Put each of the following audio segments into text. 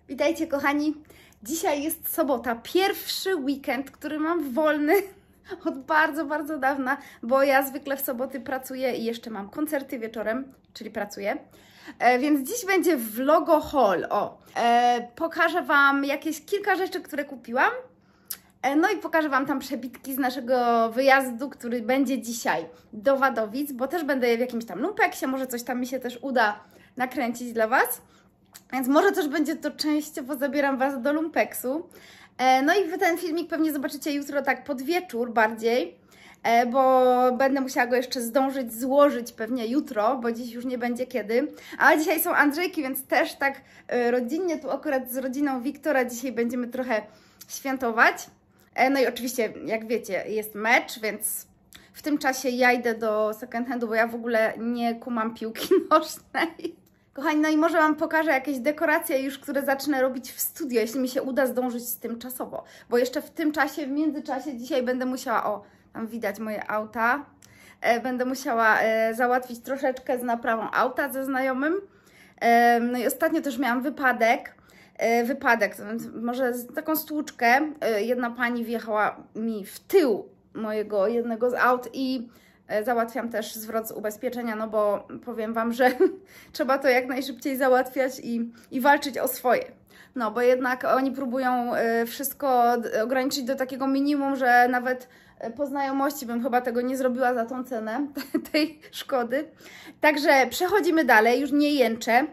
Witajcie kochani, dzisiaj jest sobota, pierwszy weekend, który mam wolny od bardzo dawna, bo ja zwykle w soboty pracuję i jeszcze mam koncerty wieczorem, czyli pracuję. Więc dziś będzie vlogo haul. Pokażę Wam jakieś kilka rzeczy, które kupiłam. No i pokażę Wam tam przebitki z naszego wyjazdu, który będzie dzisiaj do Wadowic, bo też będę w jakimś tam lumpeksie, może coś tam mi się też uda nakręcić dla Was. Więc może też będzie to częściowo zabieram Was do lumpeksu. No i Wy ten filmik pewnie zobaczycie jutro tak pod wieczór bardziej, bo będę musiała go jeszcze zdążyć złożyć pewnie jutro, bo dziś już nie będzie kiedy. A dzisiaj są Andrzejki, więc też tak rodzinnie, tu akurat z rodziną Wiktora dzisiaj będziemy trochę świętować. No i oczywiście, jak wiecie, jest mecz, więc w tym czasie ja idę do second handu, bo ja w ogóle nie kumam piłki nożnej. Kochani, no i może Wam pokażę jakieś dekoracje już, które zacznę robić w studio, jeśli mi się uda zdążyć z tym czasowo. Bo jeszcze w tym czasie, w międzyczasie dzisiaj będę musiała, tam widać moje auta, będę musiała załatwić troszeczkę z naprawą auta ze znajomym. No i ostatnio też miałam wypadek, może taką stłuczkę. Jedna pani wjechała mi w tył mojego jednego z aut i załatwiam też zwrot z ubezpieczenia, no bo powiem Wam, że trzeba to jak najszybciej załatwiać i walczyć o swoje. No bo jednak oni próbują wszystko ograniczyć do takiego minimum, że nawet po znajomości bym chyba tego nie zrobiła za tą cenę tej szkody. Także przechodzimy dalej, już nie jęczę.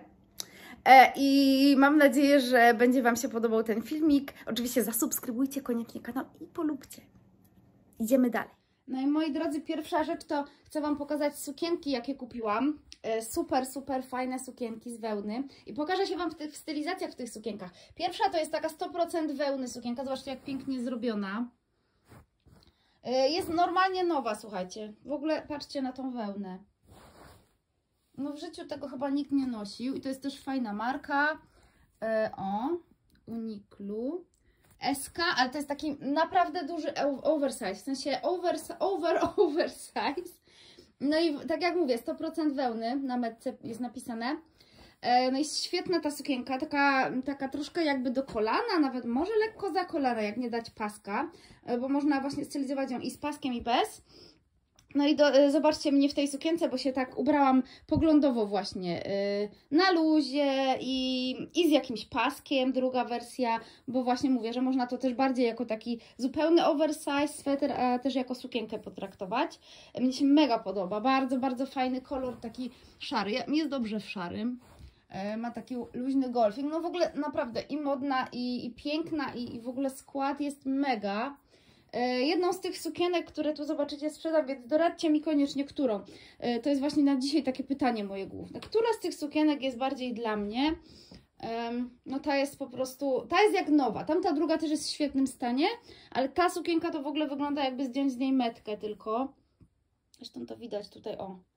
I mam nadzieję, że będzie Wam się podobał ten filmik. Oczywiście zasubskrybujcie koniecznie kanał i polubcie. Idziemy dalej. No i moi drodzy, pierwsza rzecz to chcę Wam pokazać sukienki, jakie kupiłam. Super fajne sukienki z wełny. I pokażę się Wam w stylizacjach w tych sukienkach. Pierwsza to jest taka 100% wełny sukienka. Zobaczcie, jak pięknie zrobiona. Jest normalnie nowa, słuchajcie. W ogóle patrzcie na tą wełnę. No w życiu tego chyba nikt nie nosił. I to jest też fajna marka. Uniqlo. SK, ale to jest taki naprawdę duży oversize, w sensie oversize. No i tak jak mówię, 100% wełny na metce jest napisane. No i świetna ta sukienka, taka troszkę jakby do kolana, nawet może lekko za kolana, jak nie dać paska, bo można właśnie stylizować ją i z paskiem, i bez. No i zobaczcie mnie w tej sukience, bo się tak ubrałam poglądowo właśnie, na luzie i z jakimś paskiem, druga wersja, bo właśnie mówię, że można to też bardziej jako taki zupełny oversize sweter, a też jako sukienkę potraktować. Mnie się mega podoba, bardzo fajny kolor, taki szary, jest dobrze w szarym. Ma taki luźny golfing, no w ogóle naprawdę i modna, i piękna, i w ogóle skład jest mega. Jedną z tych sukienek, które tu zobaczycie, sprzedam, więc doradźcie mi koniecznie, którą. To jest właśnie na dzisiaj takie pytanie moje główne. Która z tych sukienek jest bardziej dla mnie? No ta jest po prostu, ta jest jak nowa. Tamta druga też jest w świetnym stanie, ale ta sukienka to w ogóle wygląda, jakby zdjąć z niej metkę tylko. Zresztą to widać tutaj,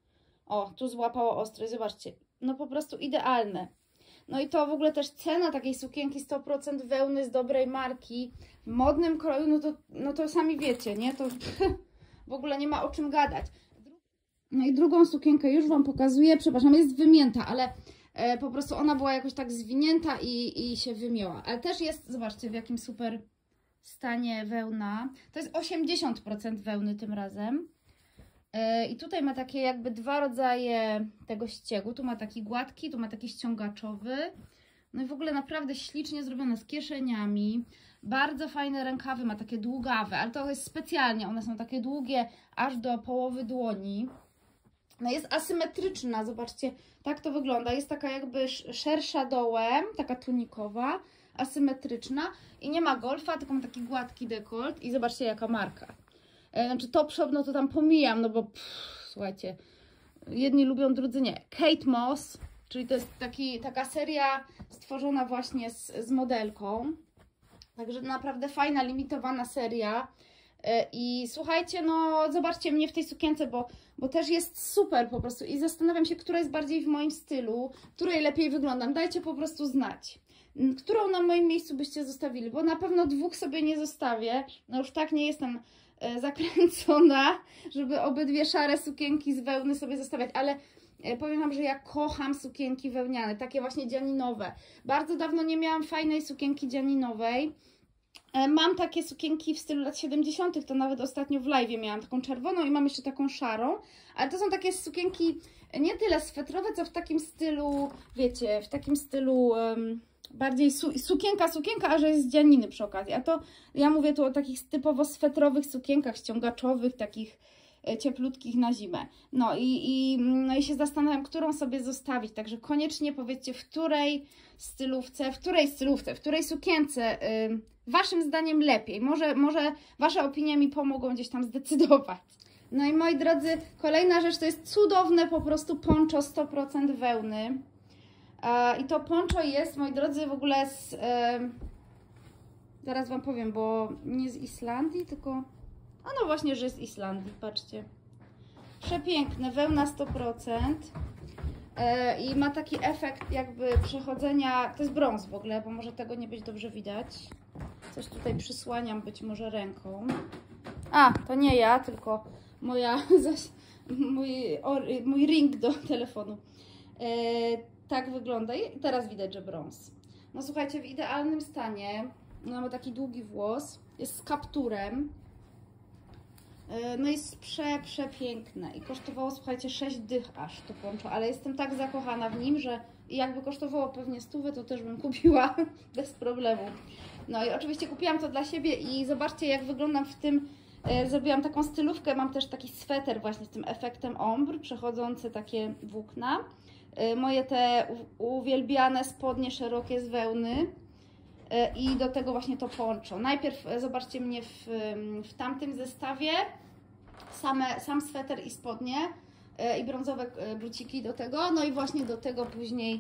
tu złapało ostrość, zobaczcie. No po prostu idealne. No i to w ogóle też cena takiej sukienki 100% wełny z dobrej marki, w modnym kroju, no to sami wiecie, nie? To w ogóle nie ma o czym gadać. No i drugą sukienkę już Wam pokazuję, przepraszam, jest wymięta, ale po prostu ona była jakoś tak zwinięta i się wymięła. Ale też jest, zobaczcie, w jakim super stanie wełna. To jest 80% wełny tym razem. I tutaj ma takie jakby dwa rodzaje tego ściegu. Tu ma taki gładki, tu ma taki ściągaczowy. No i w ogóle naprawdę ślicznie zrobione z kieszeniami. Bardzo fajne rękawy, ma takie długawe, ale to jest specjalnie. One są takie długie aż do połowy dłoni. No jest asymetryczna, zobaczcie, tak to wygląda. Jest taka jakby szersza dołem, taka tunikowa, asymetryczna. I nie ma golfa, tylko ma taki gładki dekolt. I zobaczcie, jaka marka. Znaczy top shop, no to tam pomijam, no bo słuchajcie, jedni lubią, drudzy nie. Kate Moss, czyli to jest taka seria stworzona właśnie z modelką. Także naprawdę fajna, limitowana seria. I słuchajcie, no zobaczcie mnie w tej sukience, bo też jest super po prostu. I zastanawiam się, która jest bardziej w moim stylu, której lepiej wyglądam. Dajcie po prostu znać. Którą na moim miejscu byście zostawili, bo na pewno dwóch sobie nie zostawię. No już tak nie jestem zakręcona, żeby obydwie szare sukienki z wełny sobie zostawiać, ale Powiem Wam, że ja kocham sukienki wełniane, takie właśnie dzianinowe. Bardzo dawno nie miałam fajnej sukienki dzianinowej. Mam takie sukienki w stylu lat 70., to nawet ostatnio w live'ie miałam taką czerwoną i mam jeszcze taką szarą, ale to są takie sukienki nie tyle swetrowe, co w takim stylu, wiecie, w takim stylu bardziej sukienka, a że jest z dzianiny przy okazji. A to ja mówię tu o takich typowo swetrowych sukienkach ściągaczowych, takich cieplutkich na zimę. No i się zastanawiam, którą sobie zostawić, także koniecznie powiedzcie, w której sukience Waszym zdaniem lepiej. Może Wasze opinie mi pomogą gdzieś tam zdecydować. No i moi drodzy, kolejna rzecz to jest cudowne po prostu poncho 100% wełny. I to poncho jest, moi drodzy, w ogóle z... zaraz Wam powiem, bo nie z Islandii, tylko... A no właśnie, że z Islandii, patrzcie. Przepiękne, wełna 100%. I ma taki efekt jakby przechodzenia, to jest brąz w ogóle, bo może tego nie być dobrze widać. Coś tutaj przysłaniam być może ręką. A, to nie ja, tylko mój ring do telefonu. Tak wygląda i teraz widać, że brąz. No słuchajcie, w idealnym stanie. Ona ma taki długi włos, jest z kapturem. No jest przepiękne i kosztowało, słuchajcie, 6 dych aż to poncho, ale jestem tak zakochana w nim, że jakby kosztowało pewnie 100, to też bym kupiła bez problemu. No i oczywiście kupiłam to dla siebie i zobaczcie, jak wyglądam w tym. Zrobiłam taką stylówkę, mam też taki sweter właśnie z tym efektem ombre, przechodzące takie włókna. Moje te uwielbiane spodnie szerokie z wełny. I do tego właśnie to poncho. Najpierw zobaczcie mnie w tamtym zestawie, sam sweter i spodnie i brązowe buciki do tego, no i właśnie do tego później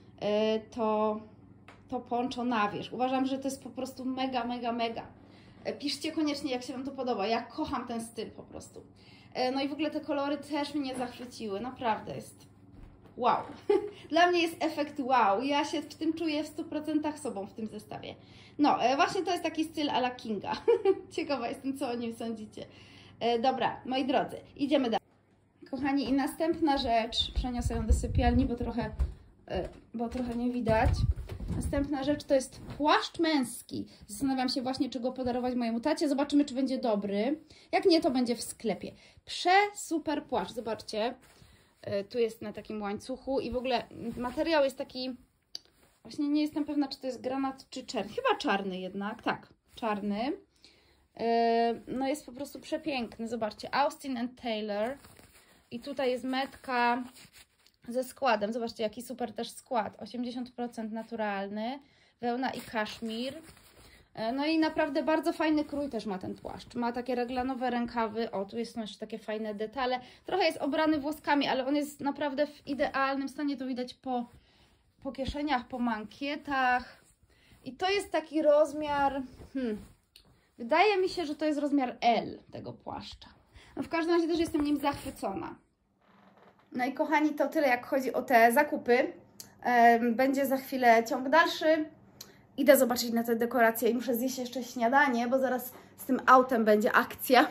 to poncho na wierzch. Uważam, że to jest po prostu mega. Piszcie koniecznie, jak się Wam to podoba. Ja kocham ten styl po prostu. No i w ogóle te kolory też mnie zachwyciły, naprawdę jest wow. Dla mnie jest efekt wow. Ja się w tym czuję w 100% sobą w tym zestawie. No, właśnie to jest taki styl a la Kinga. Ciekawa jestem, co o nim sądzicie. Dobra, moi drodzy, idziemy dalej. Kochani, i następna rzecz, przeniosę ją do sypialni, bo trochę nie widać. Następna rzecz to jest płaszcz męski. Zastanawiam się właśnie, czy go podarować mojemu tacie. Zobaczymy, czy będzie dobry. Jak nie, to będzie w sklepie. Super płaszcz, zobaczcie. Tu jest na takim łańcuchu i w ogóle materiał jest taki, właśnie nie jestem pewna, czy to jest granat, czy czerń. Chyba czarny jednak, tak, czarny. No jest po prostu przepiękny, zobaczcie, Austin & Taylor. I tutaj jest metka ze składem, zobaczcie, jaki super też skład, 80% naturalny, wełna i kaszmir. No i naprawdę bardzo fajny krój też ma ten płaszcz. Ma takie reglanowe rękawy. O, tu są jeszcze takie fajne detale. Trochę jest obrany włoskami, ale on jest naprawdę w idealnym stanie. To widać po kieszeniach, po mankietach. I to jest taki rozmiar... Wydaje mi się, że to jest rozmiar L tego płaszcza. No w każdym razie też jestem nim zachwycona. No i kochani, to tyle jak chodzi o te zakupy. Będzie za chwilę ciąg dalszy. Idę zobaczyć na te dekoracje i muszę zjeść jeszcze śniadanie, bo zaraz z tym autem będzie akcja.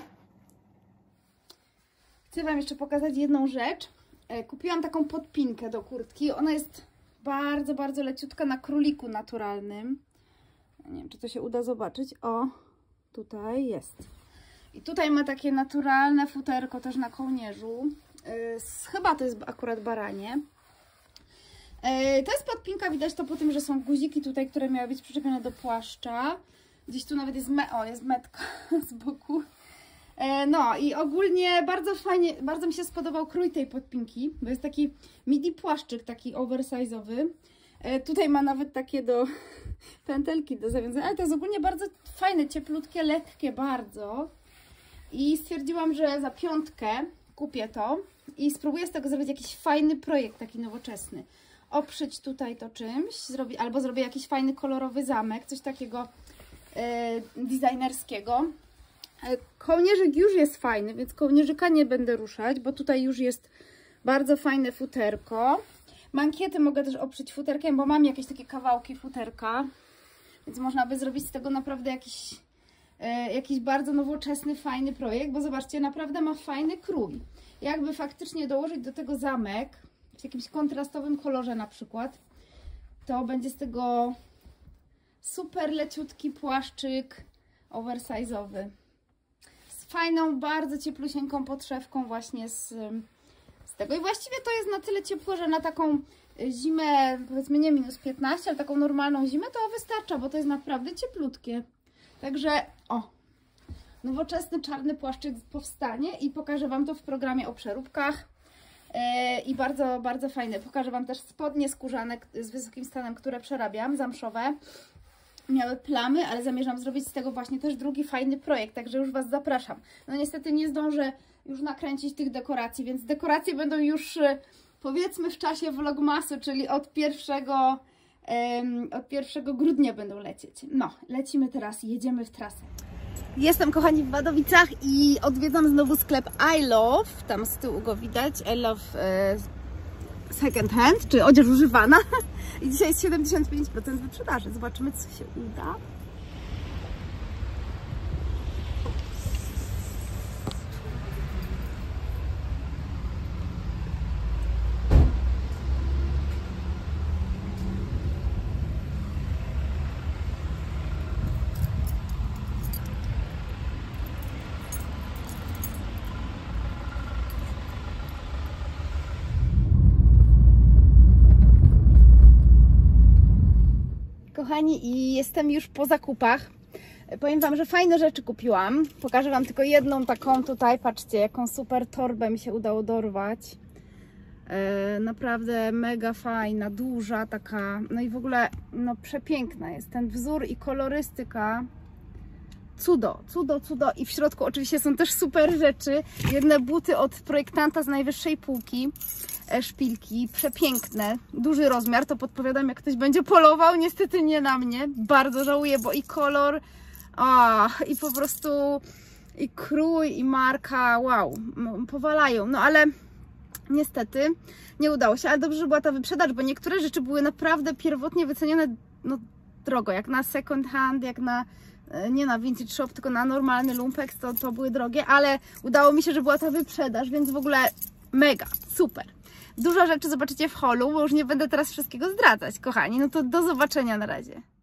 Chcę Wam jeszcze pokazać jedną rzecz. Kupiłam taką podpinkę do kurtki. Ona jest bardzo leciutka, na króliku naturalnym. Nie wiem, czy to się uda zobaczyć. O, tutaj jest. I tutaj ma takie naturalne futerko też na kołnierzu. Chyba to jest akurat baranie. To jest podpinka, widać to po tym, że są guziki tutaj, które miały być przyczepione do płaszcza. Gdzieś tu nawet jest, jest metka z boku. No i ogólnie bardzo fajnie, bardzo mi się spodobał krój tej podpinki, bo jest taki midi płaszczyk, taki oversize'owy. Tutaj ma nawet takie pętelki do zawiązania, ale to jest ogólnie bardzo fajne, cieplutkie, lekkie bardzo. I stwierdziłam, że za 5 kupię to i spróbuję z tego zrobić jakiś fajny projekt, taki nowoczesny. Oprzeć tutaj to czymś, albo zrobię jakiś fajny kolorowy zamek, coś takiego designerskiego. Kołnierzyk już jest fajny, więc kołnierzyka nie będę ruszać, bo tutaj już jest bardzo fajne futerko. Mankiety mogę też oprzeć futerkiem, bo mam jakieś takie kawałki futerka, więc można by zrobić z tego naprawdę jakiś bardzo nowoczesny, fajny projekt, bo zobaczcie, naprawdę ma fajny krój. Jakby faktycznie dołożyć do tego zamek, w jakimś kontrastowym kolorze na przykład, to będzie z tego super leciutki płaszczyk oversize'owy. Z fajną, bardzo cieplusieńką podszewką właśnie z tego. I właściwie to jest na tyle ciepłe, że na taką zimę, powiedzmy nie minus 15, ale taką normalną zimę to wystarcza, bo to jest naprawdę cieplutkie. Także o, nowoczesny czarny płaszczyk powstanie i pokażę Wam to w programie o przeróbkach. I bardzo, bardzo fajne. Pokażę Wam też spodnie skórzane z wysokim stanem, które przerabiam, zamszowe. Miały plamy, ale zamierzam zrobić z tego właśnie też drugi fajny projekt, także już Was zapraszam. No niestety nie zdążę już nakręcić tych dekoracji, więc dekoracje będą już powiedzmy w czasie vlogmasu, czyli od 1 grudnia będą lecieć. No, lecimy teraz, jedziemy w trasę. Jestem, kochani, w Wadowicach i odwiedzam znowu sklep I Love. Tam z tyłu go widać. I Love second hand, czy odzież używana. I dzisiaj jest 75% wyprzedaży. Zobaczymy, co się uda. Kochani, i jestem już po zakupach. Powiem Wam, że fajne rzeczy kupiłam. Pokażę Wam tylko jedną taką tutaj. Patrzcie, jaką super torbę mi się udało dorwać. Naprawdę mega fajna, duża taka. No i w ogóle no przepiękna jest ten wzór i kolorystyka. Cudo, cudo, cudo. I w środku oczywiście są też super rzeczy. Jedne buty od projektanta z najwyższej półki. Szpilki, przepiękne, duży rozmiar, to podpowiadam, jak ktoś będzie polował, niestety nie na mnie, bardzo żałuję, bo i kolor, i po prostu i krój, i marka, wow, powalają, no ale niestety nie udało się, ale dobrze, że była ta wyprzedaż, bo niektóre rzeczy były naprawdę pierwotnie wycenione, no drogo, jak na second hand, jak na, nie na vintage shop, tylko na normalny lumpex, to były drogie, ale udało mi się, że była ta wyprzedaż, więc w ogóle mega, super. Dużo rzeczy zobaczycie w haulu, bo już nie będę teraz wszystkiego zdradzać, kochani. No to do zobaczenia na razie.